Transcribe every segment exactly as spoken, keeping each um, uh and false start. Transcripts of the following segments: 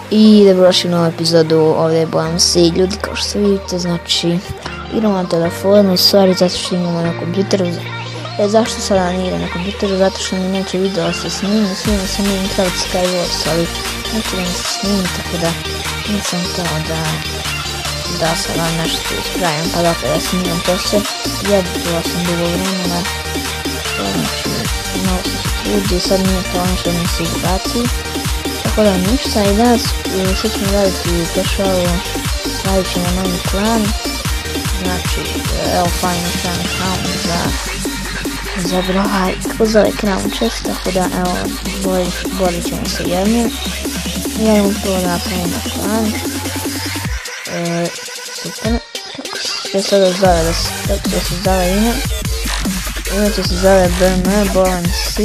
I dobrodošli u novu epizodu, ovdje bojam se i ljudi kao što vidite, znači igramo na telefonu, stvari zato što imamo na kompjuteru. E, zašto sada ne igram na kompjuteru? Zato što mi neće video se snimi, snimim se Minecraft Skywars, ali neće da mi se snimi, tako da nisam htio da da sada nešto ispravim, pa dakle da snimam to sve. Jedila sam dugo vremena, znači malo sam se trudio, sad nije to ono što mi se izbaci. Tako da ništa, i danas što ćemo raditi u Cashalu, radit ćemo novi klan. Znači, evo fajno klan klan za za broj, kako zove Crown Chest, tako da evo borit ćemo se jednu. Jednom prvo da napravimo klan. E, super. Što se sada zove, da se, kako se zove ime? Ime će se zove B M, Bolan C.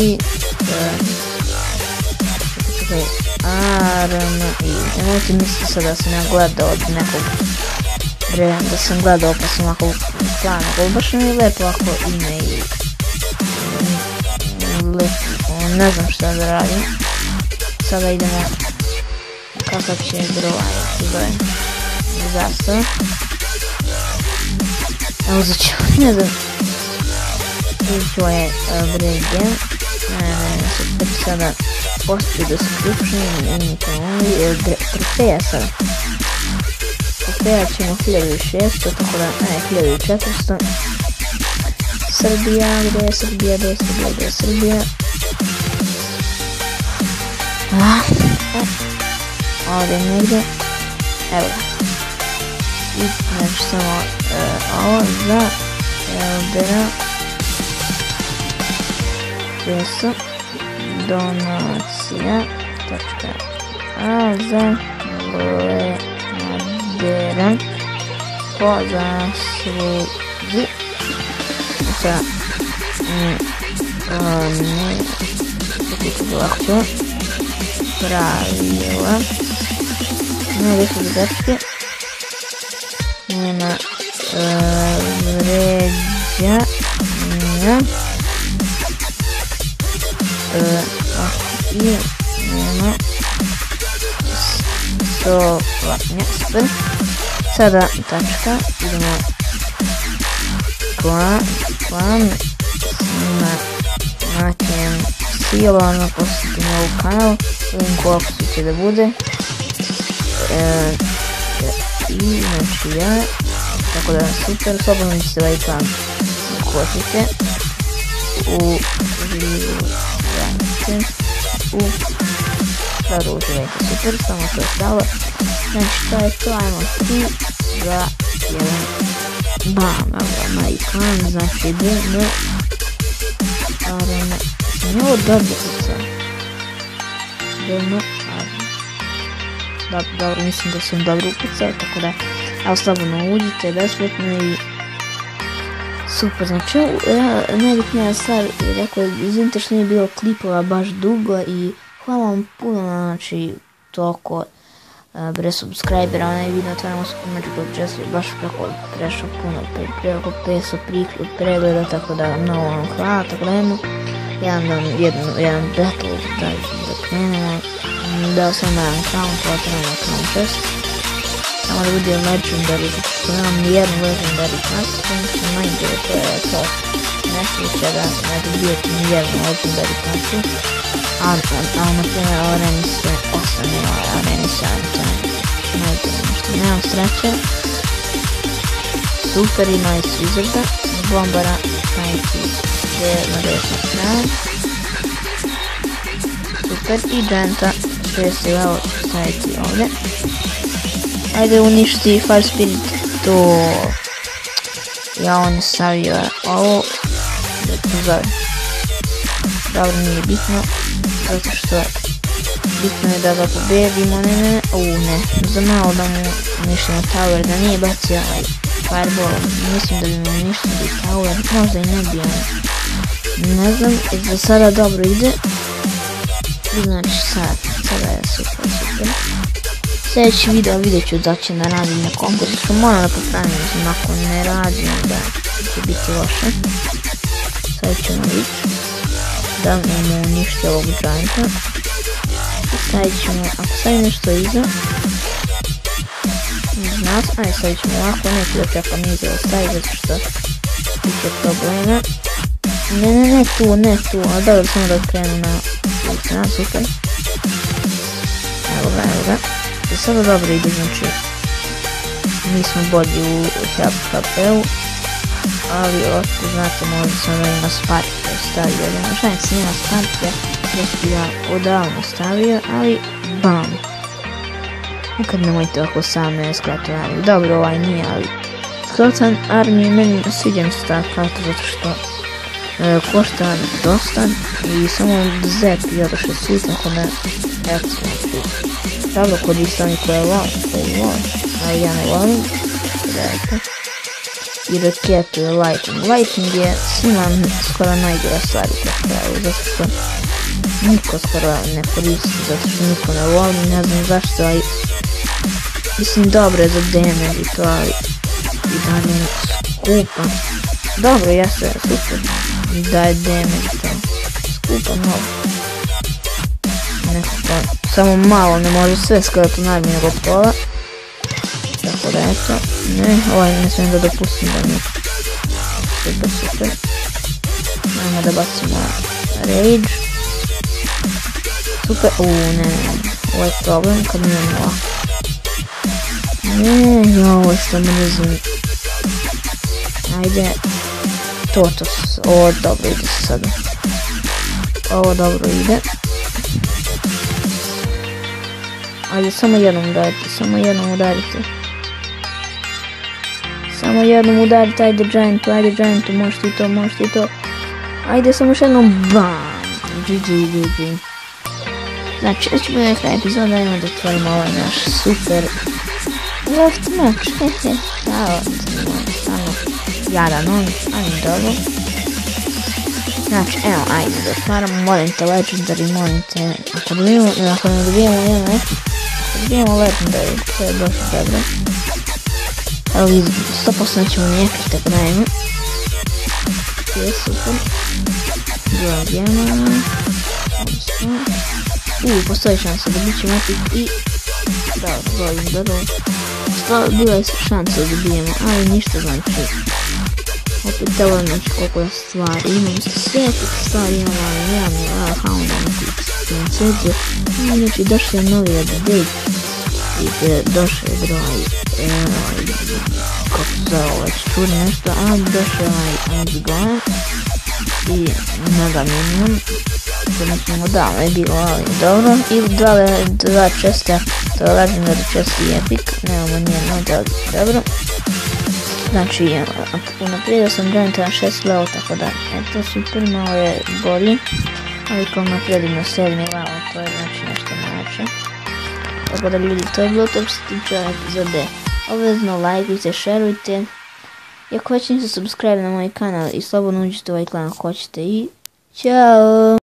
Čekaj, A, R, M, I. Nemojte misliti sad da sam ja gledao od nekog vremena, da sam gledao pa sam ovako plan, ali baš mi je lepo ovako ime i ne znam šta da radim. Sada idemo kakav će broj se zove zastava. Evo uzet ću, ne znam, uzet ću ovaj Bregen. Super, sada postoji description, only trofeja sada. Trofeja ćemo hiljadu šesto, tako da, ne, hiljadu četiristo. Srbija, gdje je Srbija, gdje je Srbija, gdje je Srbija. Ovdje negdje, evo ga. I znači samo ovo za Eldera. Peso. Donacija. Točka. A za Ledera. Po zasluzi. Sa ne lahko pravila. Ne više zadečke. Nema vređanja. I nema stovanja. Sada tačka. Idemo klan. Klan. Naćem silano posjetiti novu kanal. Link u opisu će da bude. I znači ja. Tako da super, slobodno ćete ovaj klan ako hoćete. U življajte. U sada uživajte, super, samo to je stalo. Znači to je to, ajmo tri, dva, jedan. Bam, evo na i klan, znači B M Arena. Sam je ovo dobro kuca. B M Arena. Dobro, mislim da sam dobro ukucao, tako da evo slobodno uđite, besplatno i super. Znači ja, najbitnija stvar, rekao, izvinite što nije bilo klipova baš dugo i hvala vam puno, znači toliko bre subscribera, onaj video otvaramo se među često baš preko prešao puno, preko petsto pregleda, tako da mnogo vam hvala, tako da jedno, jedan, jedan, jedan battle, da, da krenemo, dao sam jedan count, otvaramo count šest, samo da bude legendary, što nemam nijednu legendary kartu, to mi se najbolje, to je to neslučaj da ne dobijete nijednu legendary kartu. Ali, na primjer, Areni se ostane, Areni se najbolje nešto, nemam sreće. Super, ima i Swizarda, Bombara, Tajci, na desnoj strani. Super, i Genta, šesti level, staviti ovdje. Ajde uništi Fire Spirit, to ja on je stavio ovo, da to zove. Dobro, nije bitno, zato što bitno je da ga pobedimo, ne ne, uuu ne, za malo da mu uništimo tower, da nije bacio ovaj fireball, mislim da bi mu uništili tower, možda i ne bi on, ne znam, za sada dobro ide, i znači sad, sada je super, super. Sljedeći video vidjet ću da će da radim na kompozitu, moram da popravim, ako ne radim da će biti loše. Sad ćemo vidjeti da mu uništi ovog gianta. stavit ćemo, ako stavim nešto iza, nas, aj stavit ćemo ovako, neću da čekam iza da stavim, zato što biće problema. Ne, ne, ne tu, ne tu, ali dobro samo da krenu na stranu, super. Evo ga, evo ga. I sada dobro ide, znači, mi smo bolji u H P-u, ali ovako, znate, možda sam da ima Sparke stavio, ali na žajnic nema Sparke, da su ja odavno stavio, ali bam. Nikad nemojte ovako same Skeleton Army, dobro ovaj nije, ali Skeleton Army meni sviđa mi se ta karta zato što e, košta dosta i samo zep i odoše svi, tako da recimo tu. Dobro kod istani koje volim, koje volim, ali ja ne volim, gledajte. I raketu je Lightning. Lightning je svima skoro najgora stvar u Craft, zato što niko skoro ne koristi, zato što niko ne voli, ne znam zašto, ali mislim dobro je za damage i to, ali i dalje je skupa. Dobro, jeste, super, daje damage i to, skupa mnogo. Nekako, samo malo, ne može sve Skeleton Army nego pola. Tako da eto, ne, ovaj ne smijem da dopustim da mi super, super. Ajmo da bacimo Rage. Super, uuu, ne, ne, ovo je problem kad mi imamo ovako. Ne, ja ovo što mrzim. Ajde, Totos, ovo dobro ide se sada. Ovo dobro ide. Ajde, samo jednom udarite, samo jednom udarite. Samo jednom udarite, ajde Giantu, ajde Giantu, možeš ti to, možeš ti to. Ajde, samo još jednom, bam, G G, G G. Znači, već ćemo na kraju epizoda, ajmo da otvorimo ovaj naš super left match, hehe, da, stvarno, jadan on, ajde dobro. Znači, evo, ajde da otvaramo, molim te Legendary, molim te, ako dobijemo, ako ne dobijemo jedan match, ako dobijemo Legendary, to je dosta dobro. Ali sto posto ćemo nijekati, tako da ajmo. To je super. Dva gema. Uuu, postoji šansa da bit ćemo epic i... Da, volim, dobro. Sto, bila je šansa da dobijemo, ali ništa znači. Opet ovo znači koliko je stvari. Imam sve epic stvari, imam ali nemam je Hounda, neki princeziju. Znači došli je novi update. I došao je broj, kako se zove ovaj čuri nešto, a došao je ovaj Antigone i mega minion, to nećemo davno je bilo, ali dobro, i dva, dva česta, to je Legendary chest i epic, nemamo nijedno, da, dobro. Znači, unaprijedio sam Giant na šest level, tako da, eto super, malo je bolji, ali kao unaprijedim na sedmi level, to je znači nešto najjače. Tako da ljudi, to je bilo to što se tiče epizode. Obvezno lajkujte, šerujte. I ako već niste subscribe na moj kanal i slobodno uđite u ovaj klan ako hoćete i... Ćao!